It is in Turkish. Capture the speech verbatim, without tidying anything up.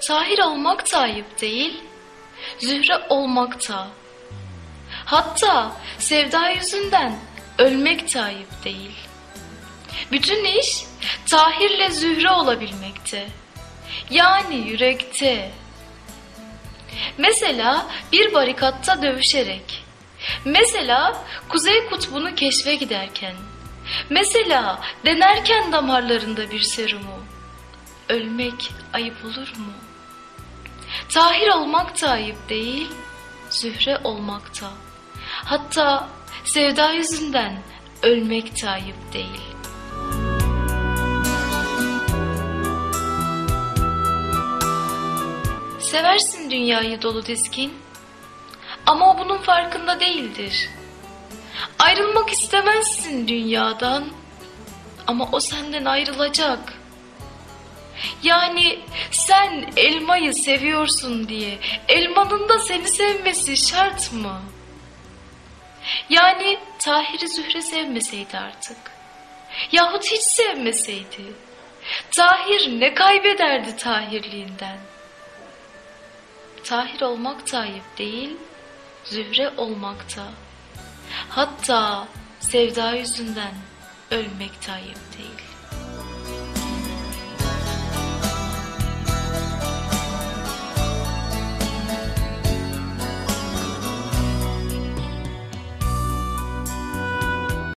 Tahir olmak da ayıp değil, Zühre olmak da. Hatta sevda yüzünden ölmek de ayıp değil. Bütün iş Tahir'le Zühre olabilmekte. Yani yürekte. Mesela bir barikatta dövüşerek. Mesela Kuzey Kutbu'nu keşfe giderken. Mesela denerken damarlarında bir serumu. Ölmek ayıp olur mu? Tahir olmak da ayıp değil, Zühre olmak da. Hatta sevda yüzünden ölmek de ayıp değil. Seversin dünyayı dolu dizgin, ama o bunun farkında değildir. Ayrılmak istemezsin dünyadan, ama o senden ayrılacak. Yani sen elmayı seviyorsun diye elmanın da seni sevmesi şart mı? Yani Tahir'i Zühre sevmeseydi artık, yahut hiç sevmeseydi, Tahir ne kaybederdi Tahirliğinden? Tahir olmak da ayıp değil, Zühre olmak da. Hatta sevda yüzünden ölmek de ayıp değil.